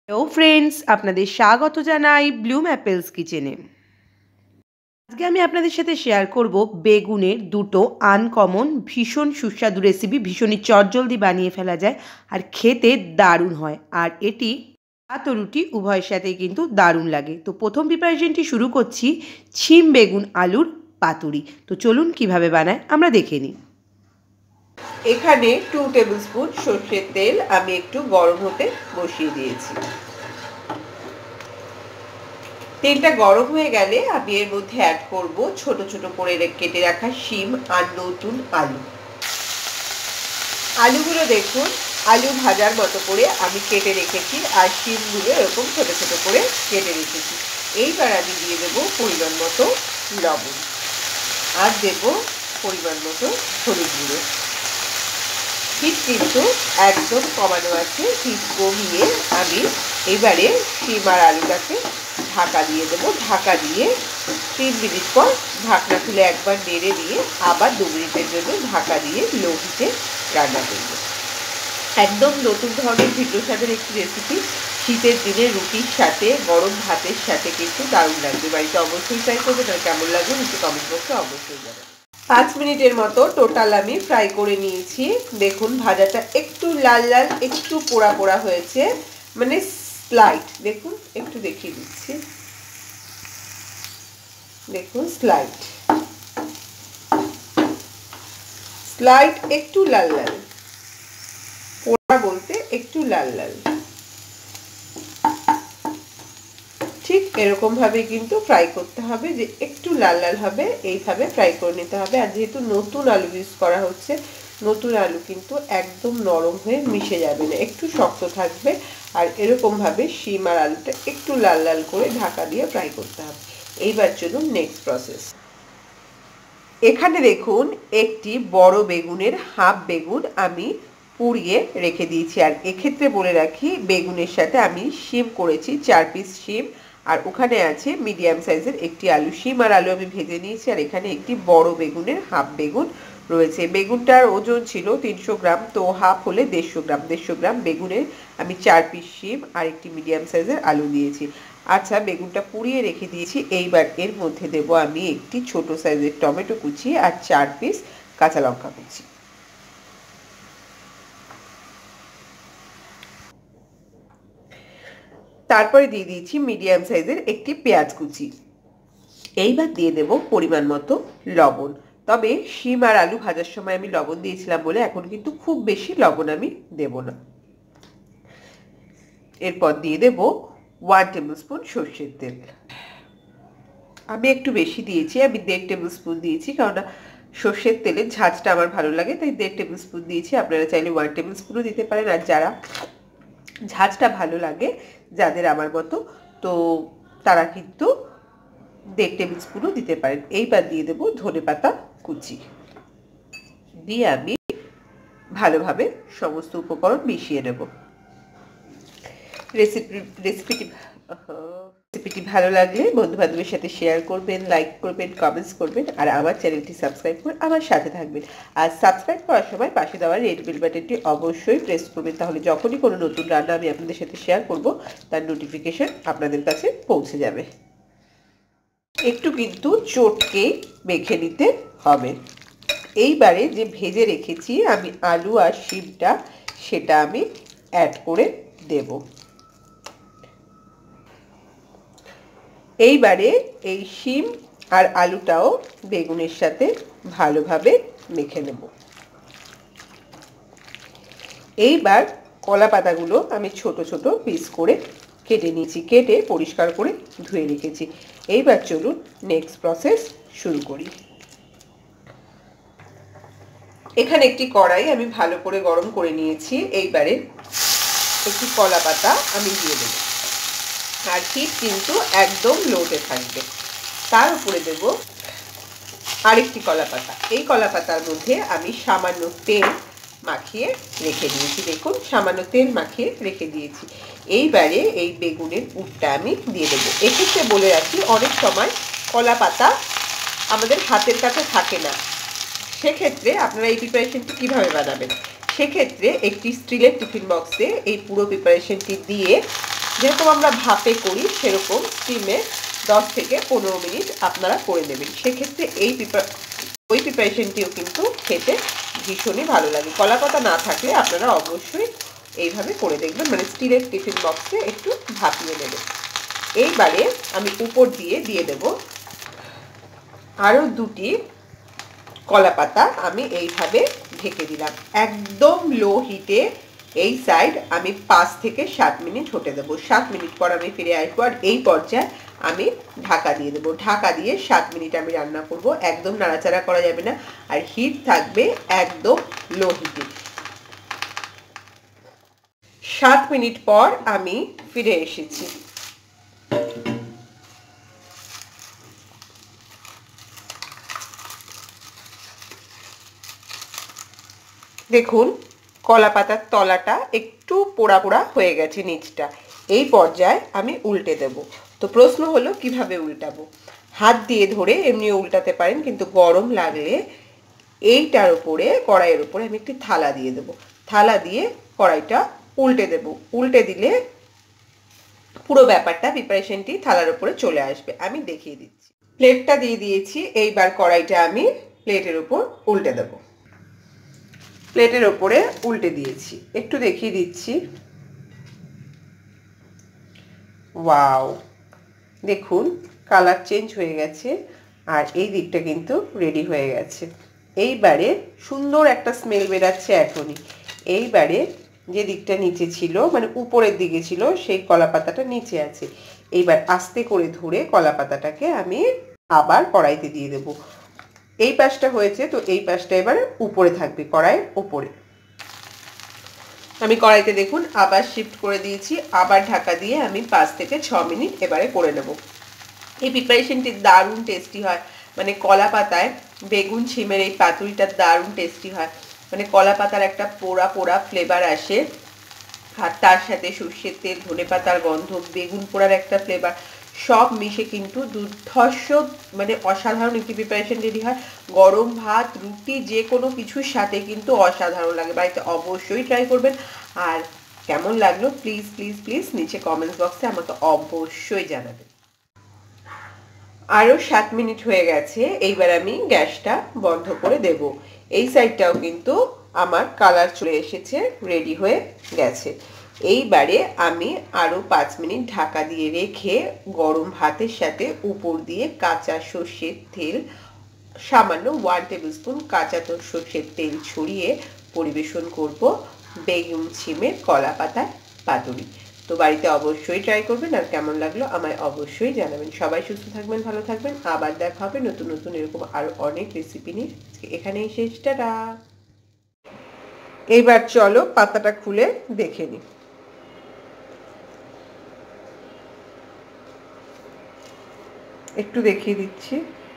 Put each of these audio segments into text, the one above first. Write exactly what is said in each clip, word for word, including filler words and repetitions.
Hello friends, আপনাদের স্বাগত জানাই ব্লুম অ্যাপেলস কিচেনে। আজকে আমি আপনাদের সাথে শেয়ার করব বেগুনের দুটো আনকমন ভীষণ সুস্বাদু রেসিপি। ভীষণই চটজলদি বানিয়ে ফেলা যায় আর খেতে দারুণ হয়, আর এটি ভাত ও রুটি উভয়ের সাথেই কিন্তু দারুণ লাগে। তো প্রথম প্রিপারেশনটি শুরু করছি ছিম বেগুন আলুর পাতুরি। তো চলুন কিভাবে বানায় আমরা দেখে নিই। এখানে টু টেবিল স্পুন সর্ষের তেল আমি একটু গরম হতে বসিয়ে দিয়েছি। তেলটা গরম হয়ে গেলে আমি এর মধ্যে অ্যাড করব ছোট ছোট করে কেটে রাখা শিম আর নতুন আলু। আলুগুলো দেখুন, আলু ভাজার মতো করে আমি কেটে রেখেছি আর শিমগুলো এরকম ছোট ছোট করে কেটে রেখেছি। এইবার আমি দিয়ে দেবো পরিমাণ মতো লবণ আর দেব পরিমাণ মতো হলুদ গুঁড়ো। হিট কিন্তু একদম কমানো আছে। হিট কমিয়ে আমি এবারে শিম আর আলুটাকে ঢাকা দিয়ে দেবো। ঢাকা দিয়ে তিন মিনিট পর ঢাকনা খুলে একবার নেড়ে দিয়ে আবার দু মিনিটের জন্য ঢাকা দিয়ে লো হিটে রান্না করবো। একদম নতুন ধরনের ভিন্ন স্বাদের একটি রেসিপি। শীতের দিনে রুটির সাথে গরম ভাতের সাথে কিন্তু দারুণ লাগবে। বাড়িতে অবশ্যই ট্রাই করবেন আর কেমন লাগবে নিচে কমেন্ট বক্সে অবশ্যই জানাবেন। পাঁচ মিনিটের মতো টোটাল আমি ফ্রাই করে নিয়েছি। দেখুন ভাজাটা একটু লাল লাল একটু পোড়া পোড়া হয়েছে, মানে স্লাইট। দেখুন একটু দেখিয়ে দিচ্ছি, দেখুন স্লাইট স্লাইট একটু লাল লাল, পোড়া বলতে একটু লাল লাল, ঠিক এরকম ভাবে কিন্তু ফ্রাই করতে হবে, যে একটু লাল লাল হবে এইভাবে ফ্রাই করে নিতে হবে। আর যেহেতু নতুন আলু ইউজ করা হচ্ছে, নতুন আলু কিন্তু একদম নরম হয়ে মিশে যাবে না, একটু শক্ত থাকবে। আর এরকম ভাবে শিম আর আলুটা একটু লাল লাল করে ঢাকা দিয়ে ফ্রাই করতে হবে। এইবার চলুন নেক্সট প্রসেস। এখানে দেখুন একটি বড় বেগুনের হাফ বেগুন আমি পুড়িয়ে রেখে দিয়েছি। আর এক্ষেত্রে বলে রাখি, বেগুনের সাথে আমি শিম করেছি চার পিস শিম, আর ওখানে আছে মিডিয়াম সাইজের একটি আলু। শিম আর আলু আমি ভেজে নিয়েছি। আর এখানে একটি বড় বেগুনের হাফ বেগুন রয়েছে। বেগুনটার ওজন ছিল তিনশো গ্রাম, তো হাফ হলে দেড়শো গ্রাম। দেড়শো গ্রাম বেগুনের আমি চার পিস শিম আর একটি মিডিয়াম সাইজের আলু দিয়েছি। আচ্ছা, বেগুনটা পুড়িয়ে রেখে দিয়েছি। এইবার এর মধ্যে দেব আমি একটি ছোট সাইজের টমেটো কুচি আর চার পিস কাঁচা লঙ্কা কুচি। তারপরে দিয়ে দিয়েছি মিডিয়াম সাইজের একটি পেঁয়াজ কুচি। এইবার দিয়ে দেব পরিমাণ মতো লবণ। তবে শিম আর আলু ভাজার সময় আমি লবণ দিয়েছিলাম বলে এখন কিন্তু খুব বেশি লবণ আমি দেব না। এরপর দিয়ে দেব ওয়ান টেবিল স্পুন সর্ষের তেল। আমি একটু বেশি দিয়েছি, আমি দেড় টেবিল স্পুন দিয়েছি, কারণ সর্ষের তেলের ঝাঁঝটা আমার ভালো লাগে, তাই দেড় টেবিল স্পুন দিয়েছি। আপনারা চাইলে ওয়ান টেবিল স্পুনও দিতে পারেন। আর যারা ঝাঁঝটা ভালো লাগে, যাদের আমার মতো, তো তারা কিন্তু দেড় টেবিল স্পুনও দিতে পারেন। এইবার দিয়ে দেবো ধনেপাতা কুচি দিয়ে আমি ভালোভাবে সমস্ত উপকরণ মিশিয়ে নেব। রেসিপি রেসিপিটি রেসিপিটি ভালো লাগলে বন্ধু বান্ধবের সাথে শেয়ার করবেন, লাইক করবেন, কমেন্টস করবেন, আর আমার চ্যানেলটি সাবস্ক্রাইব করে আমার সাথে থাকবেন। আর সাবস্ক্রাইব করার সময় পাশে দেওয়া রেড বেল বাটনটি অবশ্যই প্রেস করবেন, তাহলে যখনই কোনো নতুন রান্না আমি আপনাদের সাথে শেয়ার করব তার নোটিফিকেশন আপনাদের কাছে পৌঁছে যাবে। একটু কিন্তু চটকে মেখে নিতে হবে। এইবারে যে ভেজে রেখেছি আমি আলু আর শিমটা, সেটা আমি অ্যাড করে দেব। এইবারে এই শিম আর আলুটাও বেগুনের সাথে ভালোভাবে মেখে নেব। এইবার কলা পাতাগুলো আমি ছোট ছোট পিস করে কেটে নিয়েছি, কেটে পরিষ্কার করে ধুয়ে রেখেছি। এইবার চলুন নেক্সট প্রসেস শুরু করি। এখানে একটি কড়াই আমি ভালো করে গরম করে নিয়েছি। এইবারে একটি কলা পাতা আমি দিয়ে দেব, আর হিট কিন্তু একদম লোতে থাকবে। তার উপরে দেব আরেকটি কলা পাতা। এই কলা পাতার মধ্যে আমি সামান্য তেল মাখিয়ে রেখে দিয়েছি। দেখুন সামান্য তেল মাখিয়ে রেখে দিয়েছি। এইবারে এই বেগুনের পুরটা আমি দিয়ে দেবো। এক্ষেত্রে বলে রাখি, অনেক সময় কলা পাতা আমাদের হাতের কাছে থাকে না, সেক্ষেত্রে আপনারা এই প্রিপারেশনটি কীভাবে বানাবেন, সেক্ষেত্রে একটি স্টিলের টিফিন বক্সে এই পুরো প্রিপারেশনটি দিয়ে যেরকম আমরা ভাপে করি সেরকম স্টিমে দশ থেকে পনেরো মিনিট আপনারা করে নেবেন। সেক্ষেত্রে এই ওই প্রিপারেশনটিও কিন্তু খেতে ভীষণই ভালো লাগে। কলা পাতা না থাকলে আপনারা অবশ্যই এইভাবে করে দেখবেন, মানে স্টিলের টিফিন বক্সে একটু ভাপিয়ে নেবেন। এইবারে আমি উপর দিয়ে দিয়ে দেব আরও দুটি কলা পাতা। আমি এইভাবে ঢেকে দিলাম একদম লো হিটে। এই সাইড আমি পাঁচ থেকে সাত মিনিট হতে দেবো। সাত মিনিট পর আমি ফিরে আসবো, আর এই পর্যায়ে আমি ঢাকা দিয়ে দেবো। ঢাকা দিয়ে সাত মিনিট আমি রান্না করব। একদম নাড়াচাড়া করা যাবে না, আর হিট থাকবে একদম লো হিটে। সাত মিনিট পর আমি ফিরে এসেছি। দেখুন কলা পাতার তলাটা একটু পোড়া পোড়া হয়ে গেছে নিচটা। এই পর্যায়ে আমি উল্টে দেব। তো প্রশ্ন হলো কিভাবে উল্টাবো? হাত দিয়ে ধরে এমনি উল্টাতে পারেন, কিন্তু গরম লাগলে এইটার উপরে, কড়াইয়ের উপরে আমি একটি থালা দিয়ে দেব। থালা দিয়ে কড়াইটা উল্টে দেব। উল্টে দিলে পুরো ব্যাপারটা প্রিপারেশনটি থালার উপরে চলে আসবে। আমি দেখিয়ে দিচ্ছি। প্লেটটা দিয়ে দিয়েছি। এইবার কড়াইটা আমি প্লেটের উপর উল্টে দেব। প্লেটের ওপরে উল্টে দিয়েছি, একটু দেখিয়ে দিচ্ছি। ওয়াও, দেখুন কালার চেঞ্জ হয়ে গেছে, আর এই দিকটা কিন্তু রেডি হয়ে গেছে। এইবারে সুন্দর একটা স্মেল বেরাচ্ছে এখনই। এইবারে যে দিকটা নিচে ছিল, মানে উপরের দিকে ছিল, সেই কলা পাতাটা নিচে আছে। এইবার আস্তে করে ধরে কলা পাতাটাকে আমি আবার কড়াইতে দিয়ে দেবো। এই পাশটা হয়েছে, তো এই পাশটা এবার উপরে থাকবে, কড়াইয়ের উপরে। আমি কড়াইতে দেখুন আবার শিফট করে দিয়েছি। আবার ঢাকা দিয়ে আমি পাঁচ থেকে ছ মিনিট এবারে করে নেব। এই প্রিপারেশনটি দারুণ টেস্টি হয়, মানে কলা পাতায় বেগুন ছিমের এই পাতুরিটা দারুণ টেস্টি হয়। মানে কলা পাতার একটা পোড়া পোড়া ফ্লেভার আসে, আর তার সাথে সর্ষের তেল, ধনে পাতার গন্ধ, বেগুন পোড়ার একটা ফ্লেভার, সব মিশে কিন্তু দুর্ধর্ষ, মানে অসাধারণ একটি প্রিপারেশন রেডি হয়। গরম ভাত, রুটি, যে কোনো কিছুর সাথে কিন্তু অসাধারণ লাগে। বাড়িতে অবশ্যই ট্রাই করবেন। আর কেমন লাগলো প্লিজ প্লিজ প্লিজ নিচে কমেন্টস বক্সে আমাকে অবশ্যই জানাবেন। আরও সাত মিনিট হয়ে গেছে। এইবার আমি গ্যাসটা বন্ধ করে দেব। এই সাইডটাও কিন্তু আমার কালার চলে এসেছে, রেডি হয়ে গেছে। এইবারে আমি আরও পাঁচ মিনিট ঢাকা দিয়ে রেখে গরম ভাতের সাথে উপর দিয়ে কাঁচা সর্ষের তেল, সামান্য ওয়ান টেবিল স্পুন কাঁচা সর্ষের তেল ছড়িয়ে পরিবেশন করব বেগুন ছিমের কলা পাতার পাতুরি। তো বাড়িতে অবশ্যই ট্রাই করবেন, আর কেমন লাগলো আমায় অবশ্যই জানাবেন। সবাই সুস্থ থাকবেন, ভালো থাকবেন। আবার দেখা হবে নতুন নতুন এরকম আরও অনেক রেসিপি নিয়ে। এখানেই শেষ, টাটা। এইবার চলো পাতাটা খুলে দেখে নিই। একটু দেখিয়ে দিচ্ছি।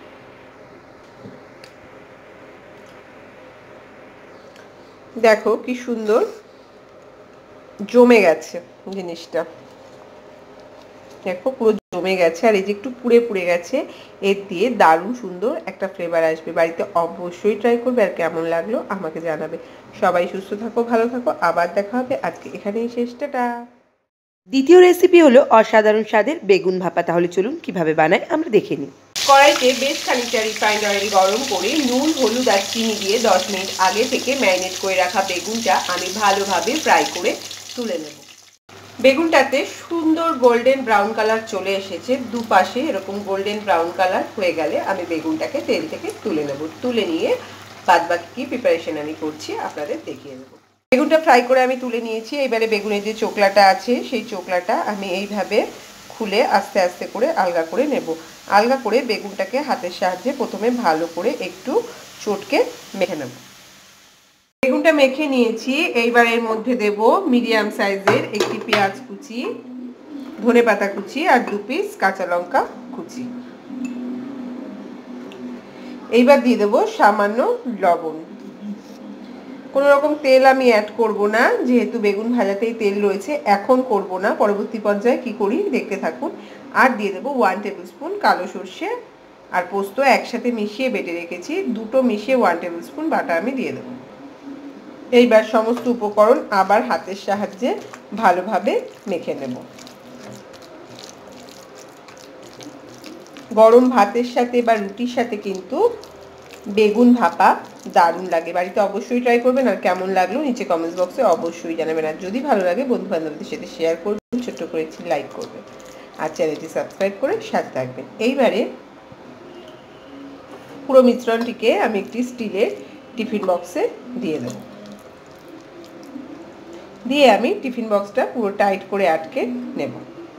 দেখো কি সুন্দর জমে গেছে জিনিসটা, দেখো পুরো জমে গেছে। আর এই যে একটু পুড়ে পুড়ে গেছে, এর দিয়ে দারুণ সুন্দর একটা ফ্লেভার আসবে। বাড়িতে অবশ্যই ট্রাই করবে, আর কেমন লাগলো আমাকে জানাবে। সবাই সুস্থ থাকো, ভালো থাকো। আবার দেখা হবে। আজকে এখানেই শেষ, টাটা। দ্বিতীয় রেসিপি হলো অসাধারণ স্বাদের বেগুন ভাপা। তাহলে চলুন কিভাবে বানাই আমরা দেখে নিই। কড়াইতে বেশ খানিকটা রিফাইন্ড অয়েল গরম করে নুন, হলুদ আর চিনি দিয়ে দশ মিনিট আগে থেকে ম্যারিনেট করে রাখা বেগুনটা আমি ভালোভাবে ফ্রাই করে তুলে নেব। বেগুনটাতে সুন্দর গোল্ডেন ব্রাউন কালার চলে এসেছে। দুপাশে এরকম গোল্ডেন ব্রাউন কালার হয়ে গেলে আমি বেগুনটাকে তেল থেকে তুলে নেব। তুলে নিয়ে বাদ বাকি কি প্রিপারেশন আমি করছি আপনাদের দেখিয়ে দেবো। বেগুনটা ফ্রাই করে আমি তুলে নিয়েছি। এবারে বেগুনের যে চোকলাটা আছে সেই চোকলাটা আমি এইভাবে খুলে আস্তে আস্তে করে আলগা করে নেব। আলগা করে বেগুনটাকে হাতের সাহায্যে প্রথমে ভালো করে একটু চটকে মেখে নেব। বেগুনটা মেখে নিয়েছি। এইবার এর মধ্যে দেব মিডিয়াম সাইজের একটি পেঁয়াজ কুচি, ধনে পাতা কুচি আর দু পিস কাঁচা লঙ্কা কুচি। এইবার দিয়ে দেবো সামান্য লবণ। কোনো রকম তেল আমি অ্যাড করব না, যেহেতু বেগুন ভাজাতেই তেল রয়েছে। এখন করব না, পরবর্তী পর্যায়ে কি করি দেখতে থাকুন। আর দিয়ে দেবো ওয়ান টেবিল স্পুন কালো সর্ষে আর পোস্ত একসাথে মিশিয়ে বেটে রেখেছি, দুটো মিশিয়ে ওয়ান টেবিল স্পুন বাটা আমি দিয়ে দেবো। এইবার সমস্ত উপকরণ আবার হাতের সাহায্যে ভালোভাবে মেখে নেব। গরম ভাতের সাথে বা রুটির সাথে কিন্তু বেগুন ভাপা দারুণ লাগে। বাড়িতে অবশ্যই ট্রাই করবেন, আর কেমন লাগলো নিচে কমেন্টস বক্সে অবশ্যই জানাবেন। আর যদি ভালো লাগে বন্ধু বান্ধবদের সাথে শেয়ার করবেন, ছোট্ট করে একটি লাইক করবেন, আর চ্যানেলটি সাবস্ক্রাইব করে সাথে থাকবেন। এইবারে পুরো মিশ্রণটিকে আমি একটি স্টিলের টিফিন বক্সে দিয়ে দেব। দিয়ে আমি টিফিন বক্সটা পুরো টাইট করে আটকে নেব।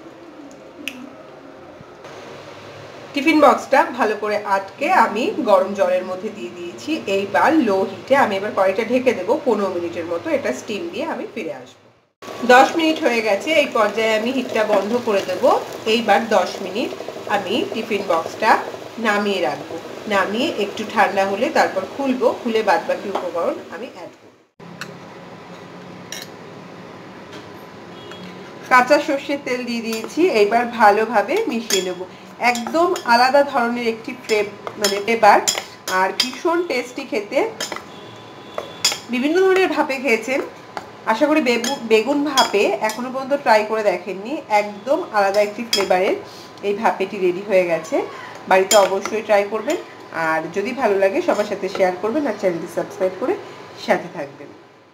টিফিন বক্সটা ভালো করে আটকে আমি গরম জলের মধ্যে দিয়ে দিয়েছি। এইবার লো হিটে আমি এবার কড়াইটা ঢেকে দেবো পনেরো মিনিটের মতো। এটা স্টিম দিয়ে আমি ফিরে আসবো। দশ মিনিট হয়ে গেছে, এই পর্যায়ে আমি হিটটা বন্ধ করে দেবো। এইবার দশ মিনিট আমি টিফিন বক্সটা নামিয়ে রাখবো। নামিয়ে একটু ঠান্ডা হলে তারপর খুলবো, খুলে বাদবাকি উপকরণ আমি অ্যাড করব। কাঁচা সর্ষের তেল দিয়ে দিয়েছি। এইবার ভালোভাবে মিশিয়ে নেব। একদম আলাদা ধরনের একটি ফ্লেভ মানে ফ্লেভার, আর ভীষণ টেস্টি খেতে। বিভিন্ন ধরনের ভাপে খেয়েছেন, আশা করি বেগুন ভাপে এখনো পর্যন্ত ট্রাই করে দেখেননি। একদম আলাদা একটি ফ্লেভারের এই ভাপেটি রেডি হয়ে গেছে। বাড়িতে অবশ্যই ট্রাই করবেন, আর যদি ভালো লাগে সবার সাথে শেয়ার করবেন, আর চ্যানেলটি সাবস্ক্রাইব করে সাথে থাকবেন।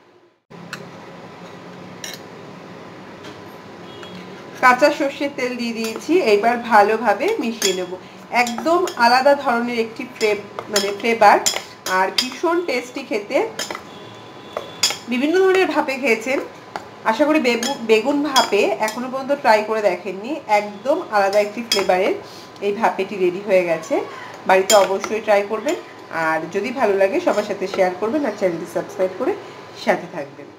কাঁচা সর্ষের তেল দিয়ে দিয়েছি। এইবার ভালোভাবে মিশিয়ে নেব। একদম আলাদা ধরনের একটি ফ্লেভ মানে ফ্লেভার, আর ভীষণ টেস্টি খেতে। বিভিন্ন ধরনের ভাপে খেয়েছেন, আশা করি বেগুন ভাপে এখনো পর্যন্ত ট্রাই করে দেখেননি। একদম আলাদা একটি ফ্লেভারের এই ভাপেটি রেডি হয়ে গেছে। বাড়িতে অবশ্যই ট্রাই করবেন, আর যদি ভালো লাগে সবার সাথে শেয়ার করবেন, আর চ্যানেলটি সাবস্ক্রাইব করে সাথে থাকবেন।